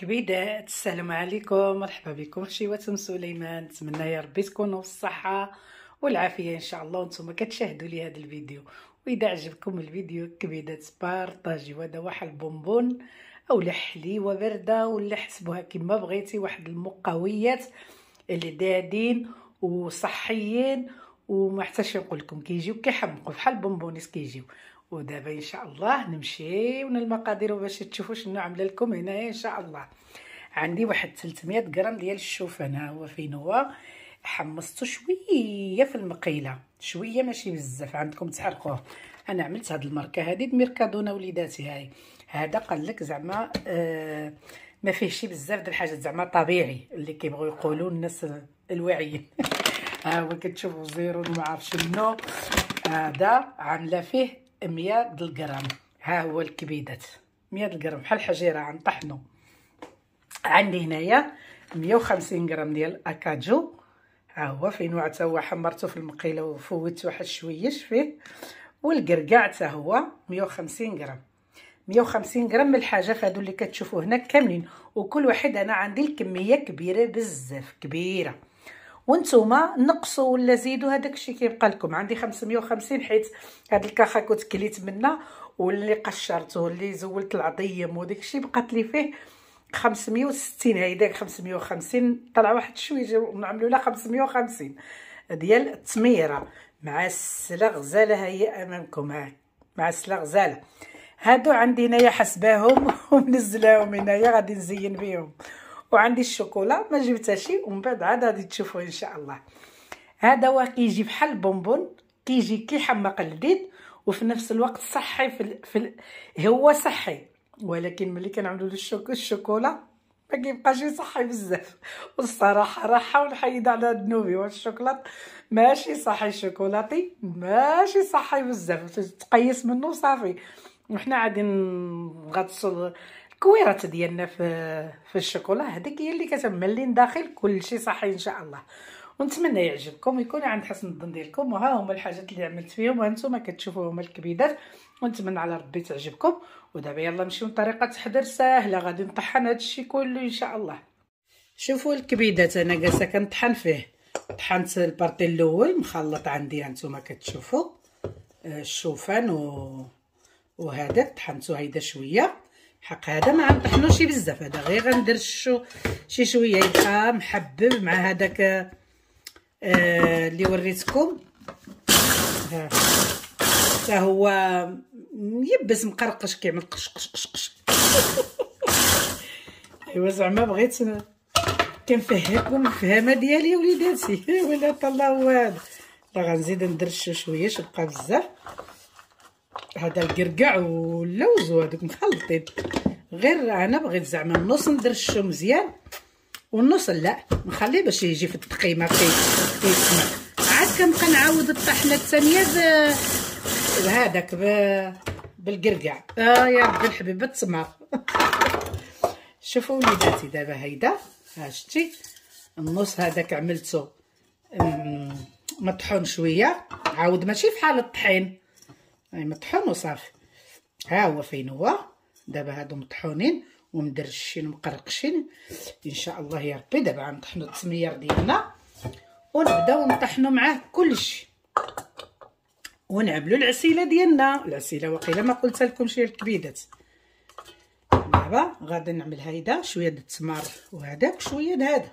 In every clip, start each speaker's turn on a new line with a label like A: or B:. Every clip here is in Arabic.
A: كبيدات، السلام عليكم، مرحبا بكم خشيوات ام سليمان. نتمنى يا ربي تكونوا بالصحه والعافيه ان شاء الله وانتم كتشاهدوا لي هذا الفيديو. واذا عجبكم الفيديو كبيدات بارطاجيو. هذا واحد البونبون اولا حليوه بارده ولا حسبوها كما بغيتي، واحد المقويات اللي دادين وصحيين وما حتىش نقول لكم كيجيو كيحمقوا بحال البونبونيس كيجيو. ودابا ان شاء الله نمشيو للمقادير باش تشوفوا شنو عامله لكم هنايا ان شاء الله. عندي واحد 300 غرام ديال الشوفان، ها هو فين هو. حمصته شويه في المقيله، شويه ماشي بزاف، عندكم تحرقوه. انا عملت هاد الماركه هادي بميركادونا وليداتي. هاي هذا قال لك زعما ما فيهش بزاف د الحاجات، زعما طبيعي اللي كيبغيو يقولوا الناس الواعيين. ها هو كتشوفوا زيرو ما عرف شنو. هذا عامله فيه 100 د الغرام. ها هو الكبيدات 100 د الغرام بحال الحجيره غنطحنو. عندي هنايا 150 غرام ديال الاكاجو، ها هو فين حتى هو حمرته في المقيله وفوتت واحد شويش فيه. والقرقاع حتى هو 150 غرام. 150 غرام من الحاجه هادو اللي كتشوفوا هنا كاملين، وكل واحد انا عندي الكميه كبيره بزاف كبيره، وانتوما نقصوا ولا زيدوا هذاك الشيء كيبقى لكم. عندي 550 حيت هاد الكاخه كنت كليت منها واللي قشرته واللي زولت العظيم وداك الشيء بقات لي فيه 560. هيداك 550 طلع واحد شويه نعملوا لها 550 ديال التميره مع السلا غزاله. هي امامكم، ها مع السلا غزاله. هادو عندي هنايا حسباهم ومنزلاهم هنايا غادي نزين بهم. وعندي الشوكولا ما جبتهاش ومن بعد عاد غادي تشوفوا ان شاء الله. هذا هو كيجي بحال البونبون، كيجي كيحمق اليدين وفي نفس الوقت صحي هو صحي، ولكن ملي كنعملوا الشوكولا ما كيبقاش صحي بزاف. والصراحه راحه ونحيد على ذنوبي، والشوكولات ماشي صحي، الشوكولاتي ماشي صحي بزاف، تقيس منه صافي. وحنا غادي نغطسوا الكويرات ديالنا في الشوكولا. هذيك هي اللي كتملين داخل كلشي صحي ان شاء الله. ونتمنى يعجبكم ويكون عند حسن الظن ديالكم. وها هما الحاجات اللي عملت فيهم وانتم كتشوفوا هما الكبيدات، ونتمنى على ربي تعجبكم. ودابا يلا نمشيو لطريقه تحضير سهله، غادي نطحن هذا الشيء كله ان شاء الله. شوفوا الكبيدات انا جالسه كنطحن فيه. طحنت البارتي الاول مخلط عندي هانتوما كتشوفوا الشوفان وهذا طحنته هيدا شويه. حق هذا ما غنطحنوش بزاف، هذا غير غندير شي شويه يبقى محبب مع هذاك اللي وريتكم. ها حتى هو يبس مقرقش كيعمل قش قش قش قش. ايوا زعما بغيت كنفهمكم الفهمه ديالي وليداتي. ولا طلع هو هذا. لا غنزيد ندير شويه بقى بزاف. هذا القرقاع واللوز وهذوك مخلطين. غير انا بغيت زعما النص ندرشو مزيان والنص لا نخليه باش يجي في التقييمه كيسمع. عاد كنبقى نعاود الطحنه الثانيه بهذاك بالقرقاع. يا ربي الحبيبه تسمر. شوفوا وليداتي دابا هيدا ها شتي النص هذاك عملته مطحون شويه، عاود ماشي بحال الطحين مطحون وصافي. ها هو فين هو. دابا هادو مطحونين ومدرشين ومقرقشين ان شاء الله يا ربي. دابا غنطحنوا التمير ديالنا ونبداو نطحنوا معاه كلشي ونعملوا العسيله ديالنا. العسيله وقيله ما قلت لكم شي الكبيدات. دابا غادي نعمل هيدا شويه د التمر وهذاك شويه د هذا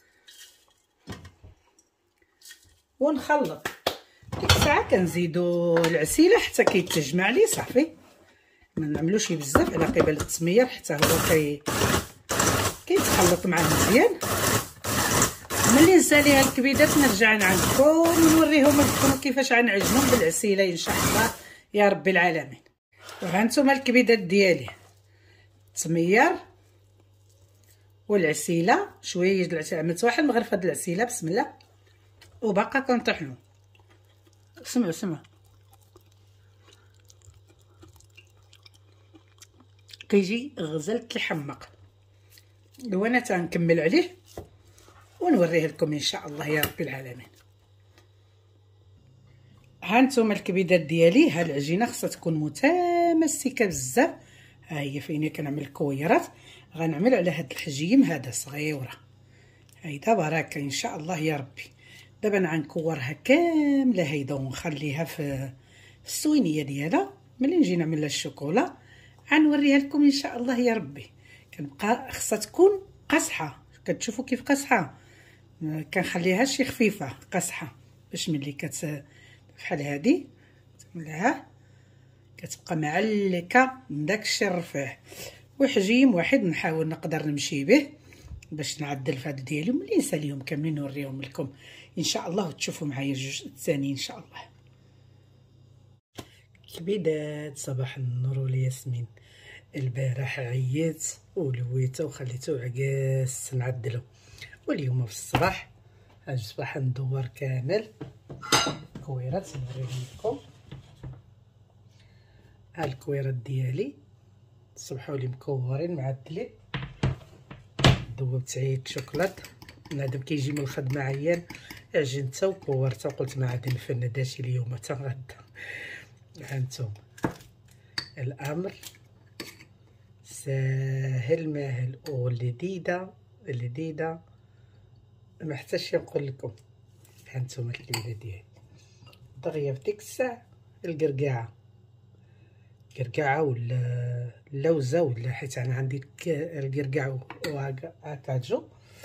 A: ونخلط. ديك الساعه كنزيدو العسيله حتى كيتجمع لي صافي. ما نعملوش بزاف على قبل التمير حتى هو كيتخلط معاه مزيان. ملي نساليها الكبيدات نرجع نعندكم ونوريهم لكم كيفاش غنعجنهم بالعسيله ان شاء الله يا رب العالمين. وهانتوما الكبيدات ديالي التمير والعسيله شويه د العسيله. عملت واحد المغرفه د العسيله بسم الله وباقا كنطحنو. سمعوا كيجي غزال كيحمق. وانا تنكمل عليه ونوريه لكم ان شاء الله يا رب العالمين. ها نتوما الكبيدات ديالي. ها العجينه خصها تكون متماسكه بزاف. ها هي فين كنعمل الكويرات. غنعمل على هاد الحجيم هذا صغيره هيدا بركه ان شاء الله يا ربي. دابا غنكورها كامله هيدا ونخليها في السوينيه ديالها. ملي نجي نعمل لها الشوكولا غنوريها لكم ان شاء الله يا ربي. كنبقى خصها تكون قاصحه، كتشوفوا كيف قاصحه، كنخليها شي خفيفه قاصحه باش ملي بحال هادي تملها كتبقى معلكه من داكشي الرفيع. وحجيم واحد نحاول نقدر نمشي به باش نعدل في هادو ديالي، ملي نساليهم كاملين نوريهم لكم ان شاء الله وتشوفوا معايا الجوج الثاني ان شاء الله. كبيدات صباح النور والياسمين. البارح عييت ولويته وخليته عكاس نعدلو، واليوم في الصباح الصباح ندور كامل كويرات نوريهم لكم. ها الكويرات ديالي صبحوا لي مكورين معدلين. ذوبت عيد شوكولات بنادم كيجي من الخدمه عيان، عجنتها وكورتها وقلت ما غادي نفند داشي اليوم حتى غدا. هانتوما الامر ساهل ماهل ولذيذه لذيذه ما حتاش نقول لكم. هانتوما الكبيده ديالي دغيا في ديك الساعه القرقاعه ولا اللوزه ولا، حيت انا عندي القرقاع وهكاجو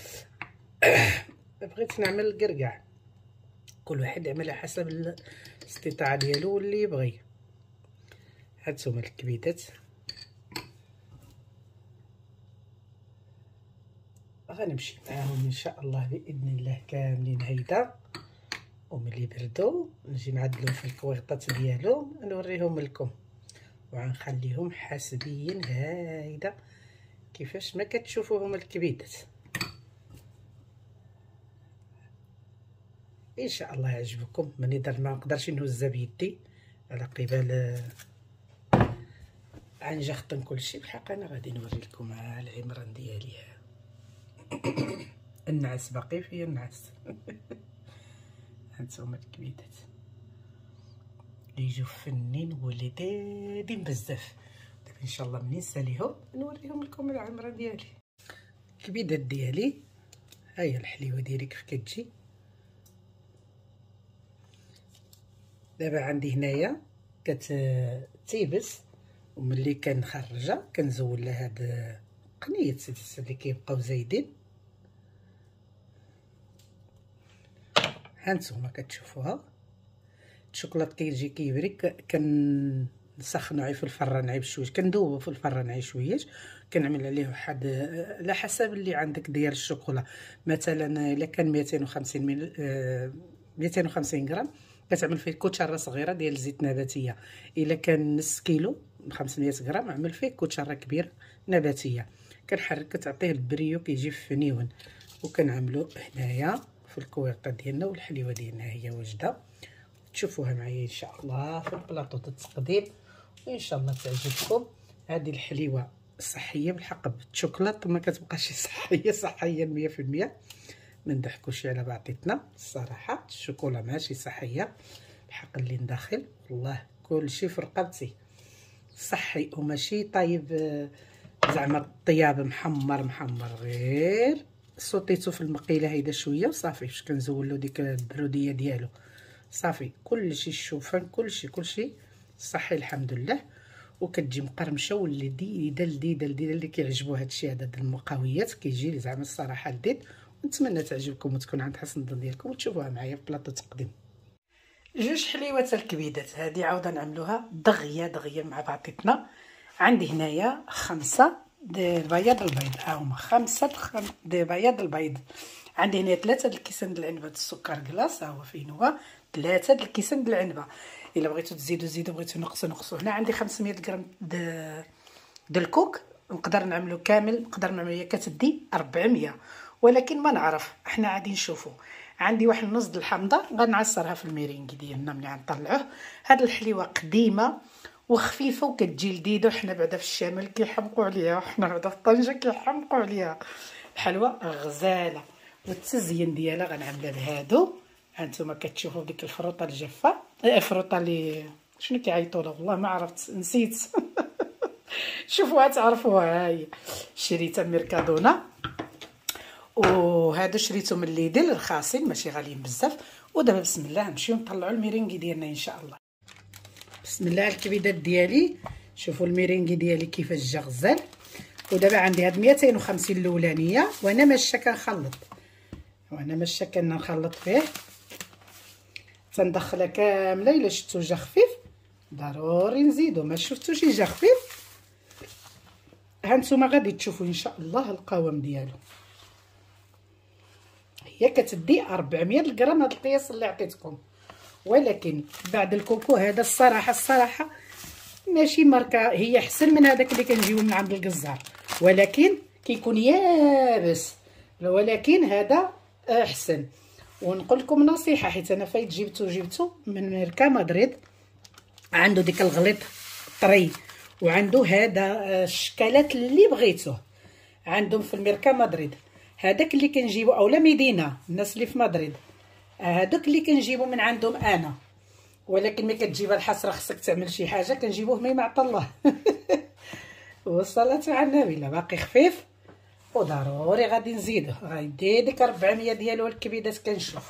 A: بغيت نعمل القرقاع. كل واحد يعمل على حسب الاستطاعه ديالو واللي يبغي. هانتوما الكبيدات غنمشي معاهم ان شاء الله باذن الله كاملين هيدا، وملي بردوا نجي نعدلهم في الكويطات ديالهم نوريهم لكم، وغنخليهم حسبيا هايدا كيفاش ما كتشوفوهم الكبيدات. ان شاء الله يعجبكم. ماني دار ما نقدرش نهزها بيدي على قبال عنجا خطن كلشي. بالحق انا غادي نوري لكم العمران ديالي النعاس باقي فيا النعاس. هانتوما الكبيدات يجوا فنين ولذاذين بزاف. دابا ان شاء الله منين نساليهم نوريهم لكم العمران ديالي. الكبيدات ديالي ها هي الحليوه ديالي كيف كتجي. دابا عندي هنايا كتيبس، وملي كنخرجها كنزول لها هاد قنيه اللي كيبقاو زايدين. هانتوما كتشوفوها الشوكولات كيجي كيبري كنسخنو عي في الفران عي بشويه، كندوبو في الفران عي شويه، كنعمل عليه واحد على حسب اللي عندك ديال الشوكولا. مثلا الا كان 250 غرام كتعمل فيه كوتشاره صغيره ديال الزيت نباتيه. الا كان نص كيلو 500 غرام عمل فيه كوتشاره كبيره نباتيه. كنحرك كتعطيه البريو كيجي فنيون. وكنعملو هنايا في الكويطه ديالنا، والحليوه ديالنا هي واجده. تشوفوها معايا ان شاء الله في البلاطو د التقديم وان شاء الله تعجبكم. هذه الحليوه صحيه بالحق بالشوكولات، ما كتبقاش صحيه 100%. ما نضحكوش على بعضياتنا الصراحه. الشوكولا ماشي صحيه الحق اللي نداخل، والله كلشي في رقبتي صحي وماشي طيب. زعما الطياب محمر غير صوتيتو في المقيله هيدا شويه وصافي. فاش كنزولو ديك البروديه ديالو صافي كلشي الشوفان كلشي صحي الحمد لله. وكتجي مقرمشه ولذيذه اللي كيعجبو هادشي هذا المقاويات كيجي زعما الصراحه لذيذ. ونتمنى تعجبكم وتكون عند حسن الظن ديالكم وتشوفوها معايا في بلاطو تقديم. جوج حليوات الكبيدات هذه عاوده نعملوها دغيا مع بعضياتنا. عندي هنايا 5 د بياض البيض، ها هما 5 د بياض البيض. عندي هنا 3 د الكيسان د العنبه السكر كلاص، ها هو فين هو 3 د الكيسان د العنبه. الا بغيتو تزيدوا بغيتو نقصوا. هنا عندي 500 غرام د الكوك. نقدر نعملو كامل، نقدر نعملو هي كتدي 400، ولكن ما نعرف احنا غادي نشوفوا. عندي واحد نص د الحامضه غنعصرها في الميرينغ ديالنا ملي غنطلعوه. هاد الحليوه قديمه وخفيفه وكتجي لذيذه. حنا بعدا في الشمال كيحمقوا عليها، وحنا بعدا في طنجه كيحمقوا عليها. الحلوه غزاله والتزيين ديالها غنعملها بهادو. هانتوما كتشوفوا ديك الفروطه الجافه، الفروطه اللي شنو كيعيطوا لها والله ما عرفت نسيت شوفوها تعرفوها. هاهي شريتها من ميركادونا، وهادو شريتو من ليدل رخاصين ماشي غاليين بزاف. ودابا بسم الله نمشيو نطلعوا الميرينغي ديالنا ان شاء الله. بسم الله الكبيدات ديالي، شوفوا الميرينغي ديالي كيفاش جا غزال. ودابا عندي هاد 250 الاولانيه، وانا ماشيه كنخلط، كنخلط فيه، تندخلها كامله. الا شفتو جا خفيف ضروري نزيدو، ما شفتوش جا خفيف هانتوما غادي تشوفوا ان شاء الله القوام ديالو. هي كتدي 400 غرام هاد القياس اللي عطيتكم، ولكن بعد الكوكو هذا الصراحه ماشي ماركه، هي احسن من هذاك اللي كنجيو من عند الجزار، ولكن كيكون يابس، ولكن هذا احسن. ونقول لكم نصيحه، حيت انا فايت جبتو من ماركه مدريد، عنده ديك الغليظ طري، وعنده هذا الشكلات اللي بغيتوه عندهم في الميركا مدريد. هذاك اللي كنجيبو اولا مدينه الناس اللي في مدريد، هذاك اللي كنجيبو من عندهم انا، ولكن ملي كتجيبها الحسره خصك تعمل شي حاجه، كنجيبوه ما يعطى الله. والصلاه على النبي. لا باقي خفيف وضروري غادي نزيدو، غيدي ديك 400 ديالو الكبيدات كنشوف.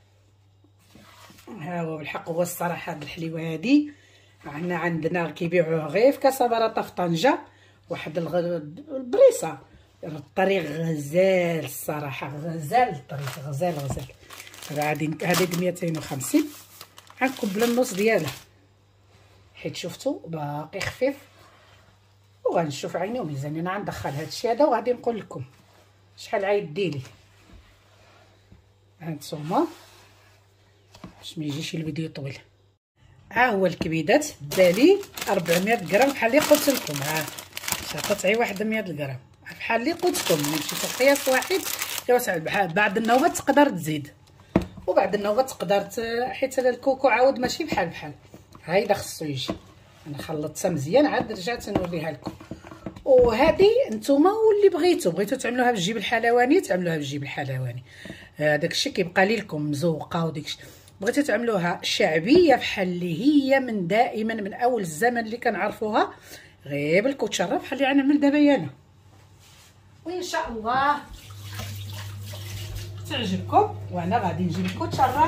A: ها هو بالحق، هو الصراحه هاد الحليوه هادي عندنا كيبيعوه غير في كاسا براطه في طنجه، واحد البريصه الطريق غزال، الصراحه غزال الطريق، غزال. هادي 250 عنكم بلا النص ديالها، حيت شفتو باقي خفيف. وغنشوف عيني وميزاني، انا غندخل هادشي هذا وغادي نقول لكم شحال عايد ديري. هانتوما باش ما يجيش الفيديو طويل. ها هو الكبيدات بالي 400 غرام بحال اللي قلت لكم. ها شاطت غير واحد 100 غرام بحال اللي قلت لكم. ملي مشيتو قياس واحد بعد النوبه تقدر تزيد، وبعد النوبه تقدر حيت الكوكو عاود ماشي بحال هايدا خصو يجي. انا خلطتها مزيان عاد رجعت نوريها لكم. وهذه نتوما واللي بغيتو تعملوها بالجيب الحلواني تعملوها بالجيب الحلواني، داك الشيء كيبقى لكم مزوقه. وديك بغيتو تعملوها شعبيه بحال اللي هي من دائما من اول الزمن اللي كنعرفوها غير بالكوتشره بحال اللي غنعمل دابا انا، وان شاء الله تعجبكم. وانا غادي نجيب الكوتشرات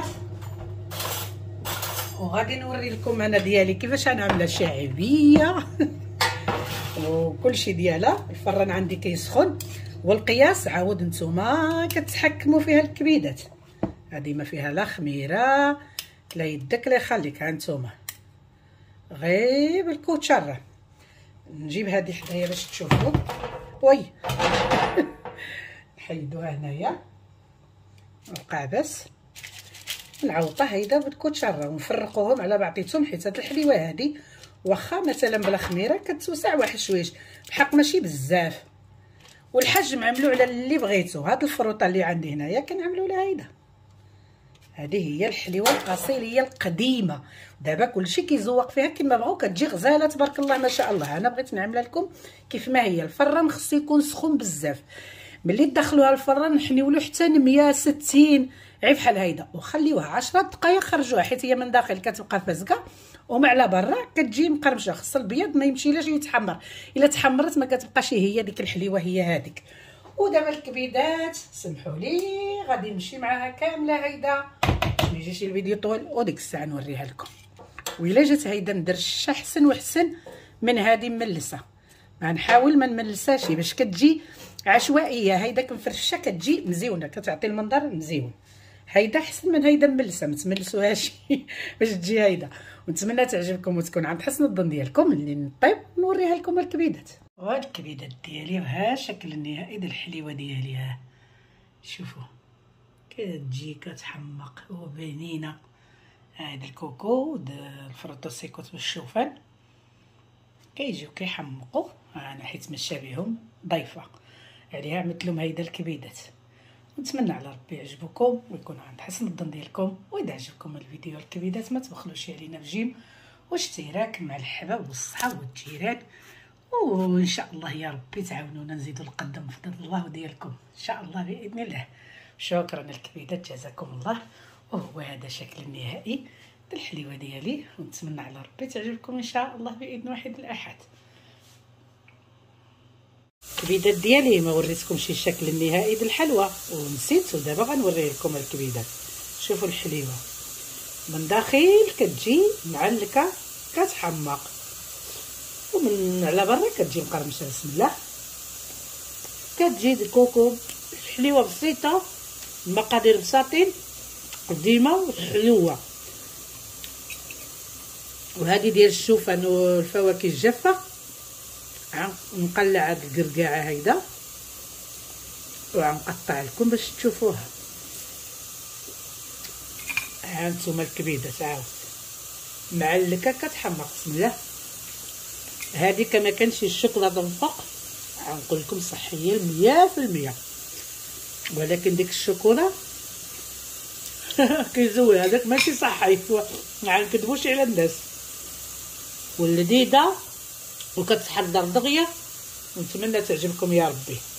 A: وغادي نوري لكم انا ديالي كيفاش غنعملها شعبيه. وكلشي ديالها. الفران عندي كيسخن، والقياس عاود نتوما كتحكموا فيها الكبيدات. هذه ما فيها لا خميره لا يدك لا يخليك، ها نتوما غير بالكوتشره. نجيب هذه حدايا باش تشوفوا. وي نحيدوها هنايا القعباس، العوطه هيدا بالكوتشره، ونفرقوهم على بعضيتهم، حيت هاد الحليوه هادي واخا مثلا بلا خميره كتوسع واحد شويش بحق ماشي بزاف. والحجم عملوا على اللي بغيتو. هاد الفروطه اللي عندي هنايا كنعملوا لها هيدا. هذه هي الحليوه الاصيليه القديمه. دابا كلشي كيزوق فيها كما بغاو، كتجي غزاله تبارك الله ما شاء الله. انا بغيت نعملها لكم كيف ما هي. الفران خصو يكون سخون بزاف، ملي تدخلوها الفران نحنيولو حتى 160 غير بحال هيدا، وخليوها 10 دقائق خرجوها، حيت هي من داخل كتبقى فازقه ومن على برا كتجي مقرمشه. خص البيض ما يمشيلاش يتحمر، الا تحمرت ما كتبقاش هي ديك الحليوه هي هذيك. ودابا الكبيدات سمحوا لي غادي نمشي معاها كامله هيدا، ما يجيش الفيديو طويل وديك الساعه نوريها لكم. وإلا جات هيدا مدرشه احسن وحسن من هذه مملسه، غنحاول ما نملساش باش كتجي عشوائيه. هيدا كنفرشها كتجي مزيونه، كتعطي المنظر مزيون. هيدا احسن من هيدا مملسه، ما تملسوهاش باش تجي هيدا. ونتمنى تعجبكم وتكون عند حسن الظن ديالكم. اللي نطيب نوريها لكم الكبيدات. وهاد الكبيدات ديالي ها الشكل النهائي ديال الحليوه ديالي. ها شوفوا كتجي كتحمق وبنينه. هاد الكوكو الفروتو سيكوت بالشوفان كيجيو كيحمقوا. انا حيت ماشيه بهم ضيفه عليها عملت لهم هيدا الكبيدات. نتمنى على ربي يعجبكم ويكون عند حسن الظن ديالكم. واذا عجبكم الفيديو الكبيدات ما تبخلوش علينا بجيم واشتراك مع الاحباب والصحاب والجيران. وان شاء الله يا ربي تعاونونا نزيدوا القدم بفضل الله وديالكم ان شاء الله باذن الله. شكرا الكبيدات، جزاكم الله. وهو هذا شكل النهائي الحليوه ديالي، ونتمنى على ربي تعجبكم ان شاء الله باذن واحد الاحد. الكبيدات ديالي ما وريتكمش الشكل النهائي ديال الحلوى ونسيت، ودابا غنوريه لكم الكبيدات. شوفوا الحليوه من داخل كتجي معلكه كتحمق، ومن على برا كتجي مقرمشه. بسم الله. كتجي الكوكو الحليوه بسيطه، المقادير بساطين ديما حلوه. وهذه ديال الشوفان والفواكه الجافه، نقلع هاد القرقاعه هيدا وغنقطع لكم باش تشوفوها. ها انتم الكبيدات عاود معلكه كتحمر. بسم الله. هذه كما كانش الشوكولاته من فوق، غنقول لكم صحيه 100%، ولكن ديك الشوكولا كيزوي هذاك ماشي صحي، ما نكذبوش على الناس، ولذيذه وكتحضر دغيا، ونتمنى تعجبكم يا ربي.